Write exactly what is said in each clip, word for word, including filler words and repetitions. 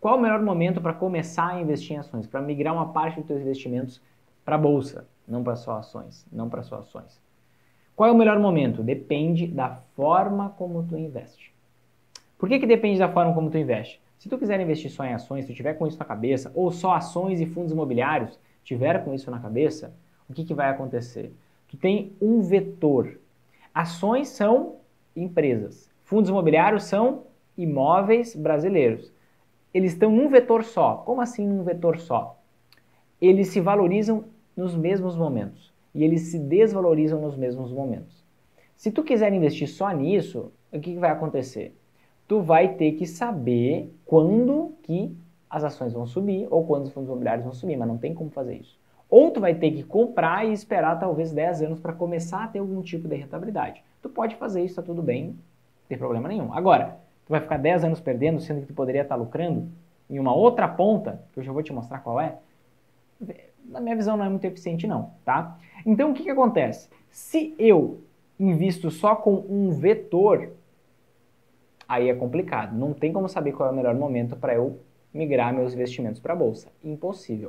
Qual o melhor momento para começar a investir em ações? Para migrar uma parte dos seus investimentos para a bolsa, não para só ações, não para só ações. Qual é o melhor momento? Depende da forma como tu investe. Por que que depende da forma como tu investe? Se tu quiser investir só em ações, se tu tiver com isso na cabeça, ou só ações e fundos imobiliários tiver com isso na cabeça, o que que vai acontecer? Tu tem um vetor. Ações são empresas. Fundos imobiliários são imóveis brasileiros. Eles estão num vetor só. Como assim num vetor só? Eles se valorizam nos mesmos momentos e eles se desvalorizam nos mesmos momentos. Se tu quiser investir só nisso, o que que vai acontecer? Tu vai ter que saber quando que as ações vão subir ou quando os fundos imobiliários vão subir, mas não tem como fazer isso. Ou tu vai ter que comprar e esperar talvez dez anos para começar a ter algum tipo de rentabilidade. Tu pode fazer isso, tá tudo bem, não tem problema nenhum. Agora, tu vai ficar dez anos perdendo, sendo que tu poderia estar lucrando em uma outra ponta, que eu já vou te mostrar qual é, na minha visão não é muito eficiente não, tá? Então o que que acontece? Se eu invisto só com um vetor, aí é complicado. Não tem como saber qual é o melhor momento para eu migrar meus investimentos para a bolsa. Impossível.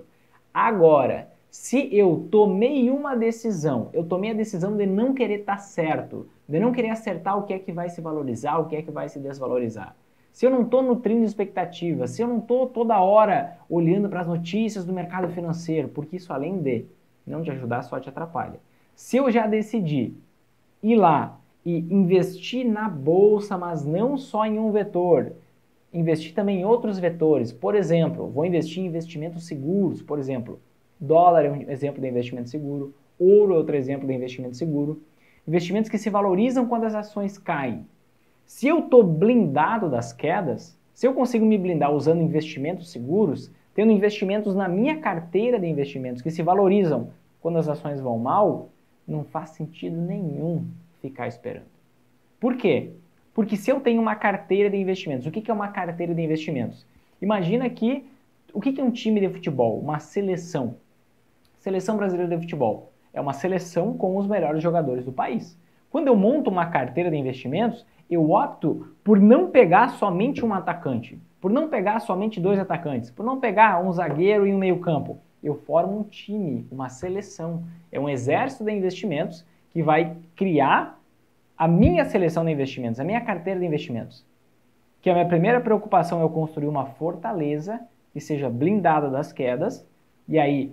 Agora, se eu tomei uma decisão, eu tomei a decisão de não querer estar certo, de não querer acertar o que é que vai se valorizar, o que é que vai se desvalorizar. Se eu não estou nutrindo expectativas, se eu não estou toda hora olhando para as notícias do mercado financeiro, porque isso além de não te ajudar, só te atrapalha. Se eu já decidi ir lá e investir na bolsa, mas não só em um vetor, investir também em outros vetores. Por exemplo, vou investir em investimentos seguros, por exemplo, dólar é um exemplo de investimento seguro, ouro é outro exemplo de investimento seguro, investimentos que se valorizam quando as ações caem. Se eu estou blindado das quedas, se eu consigo me blindar usando investimentos seguros, tendo investimentos na minha carteira de investimentos que se valorizam quando as ações vão mal, não faz sentido nenhum ficar esperando. Por quê? Porque se eu tenho uma carteira de investimentos, o que é uma carteira de investimentos? Imagina que, o que é um time de futebol? Uma seleção. Seleção brasileira de futebol. É uma seleção com os melhores jogadores do país. Quando eu monto uma carteira de investimentos, eu opto por não pegar somente um atacante, por não pegar somente dois atacantes, por não pegar um zagueiro e um meio-campo. Eu formo um time, uma seleção. É um exército de investimentos que vai criar a minha seleção de investimentos, a minha carteira de investimentos. Que a minha primeira preocupação é eu construir uma fortaleza que seja blindada das quedas, e aí,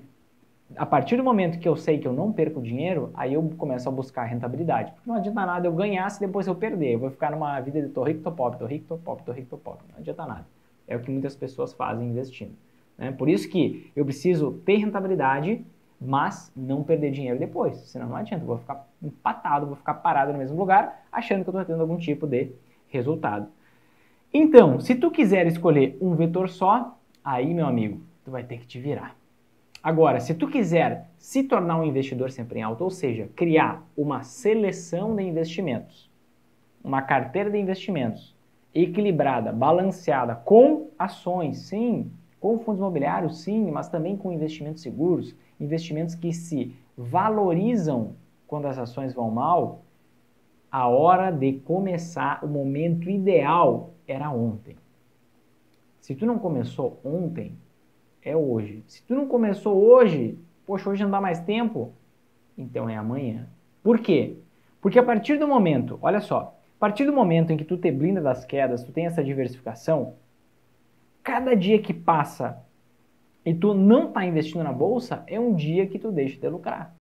a partir do momento que eu sei que eu não perco dinheiro, aí eu começo a buscar rentabilidade. Porque não adianta nada eu ganhar se depois eu perder. Eu vou ficar numa vida de tô rico, tô pobre, tô rico, tô pobre, tô rico, tô pobre. Não adianta nada. É o que muitas pessoas fazem investindo. Né? Por isso que eu preciso ter rentabilidade, mas não perder dinheiro depois. Senão não adianta. Eu vou ficar empatado, vou ficar parado no mesmo lugar, achando que eu estou tendo algum tipo de resultado. Então, se tu quiser escolher um vetor só, aí, meu amigo, tu vai ter que te virar. Agora, se tu quiser se tornar um investidor sempre em alta, ou seja, criar uma seleção de investimentos, uma carteira de investimentos equilibrada, balanceada, com ações, sim, com fundos imobiliários, sim, mas também com investimentos seguros, investimentos que se valorizam quando as ações vão mal, a hora de começar, o momento ideal era ontem. Se tu não começou ontem, é hoje. Se tu não começou hoje, poxa, hoje não dá mais tempo, então é amanhã. Por quê? Porque a partir do momento, olha só, a partir do momento em que tu te blinda das quedas, tu tem essa diversificação, cada dia que passa e tu não está investindo na bolsa, é um dia que tu deixa de lucrar.